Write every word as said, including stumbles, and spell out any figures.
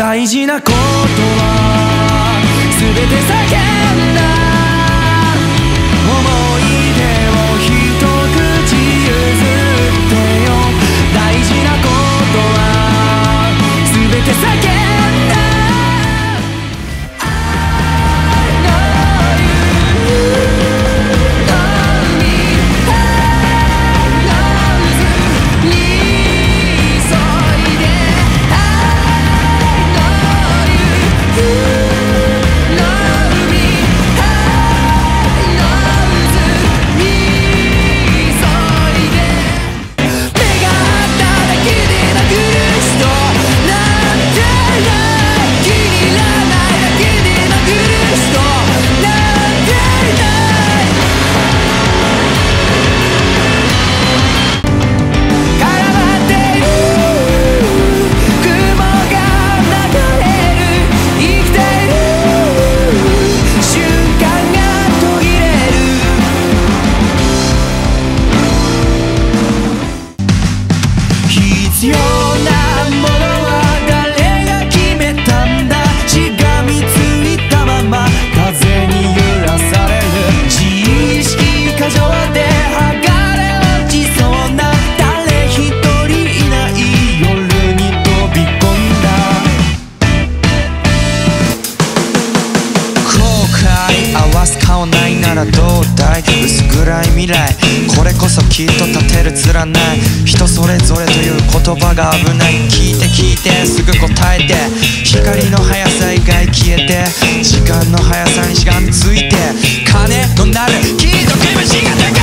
大事なことは全て叫んだ思い出を一口譲ってよ大事なことは全て叫んだ必要なものは誰が決めたんだしがみついたまま風に揺らされる自意識過剰で剥がれ落ちそうな誰一人いない夜に飛び込んだ後悔合わす顔ないならどうだい薄暗い未来これこそきっと立てるつらない人それぞれという言葉が危ない聞いて聞いてすぐ答えて光の速さ以外消えて時間の速さにしがみついて鐘の鳴るきっと気持ちがで